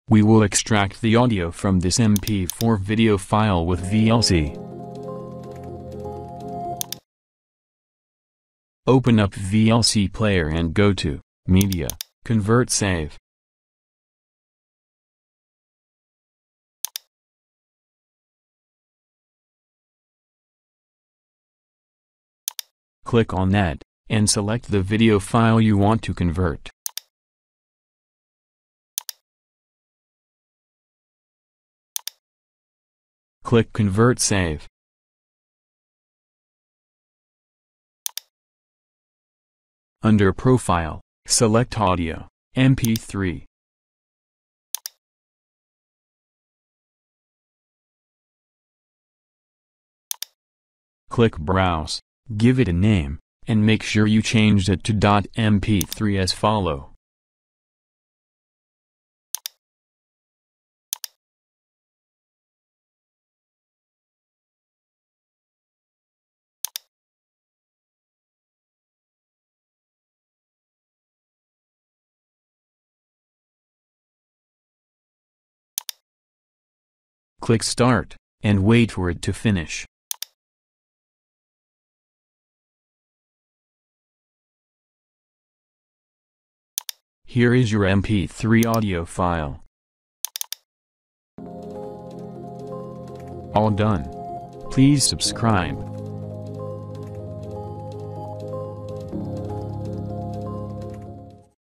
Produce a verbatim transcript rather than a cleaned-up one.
We will extract the audio from this M P four video file with V L C. Open up V L C Player and go to Media, Convert Save. Click on Add, and select the video file you want to convert. Click Convert Save. Under Profile, select Audio, M P three. Click Browse, give it a name, and make sure you changed it to .m p three as follow. Click Start, and wait for it to finish. Here is your M P three audio file. All done. Please subscribe.